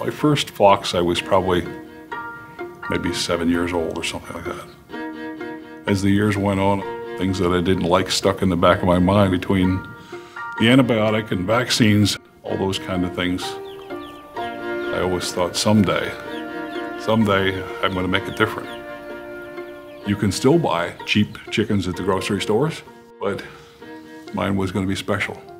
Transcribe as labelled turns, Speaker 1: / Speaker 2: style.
Speaker 1: My first flocks, I was probably maybe 7 years old or something like that. As the years went on, things that I didn't like stuck in the back of my mind between the antibiotic and vaccines, all those kind of things. I always thought someday I'm going to make it different. You can still buy cheap chickens at the grocery stores, but mine was going to be special.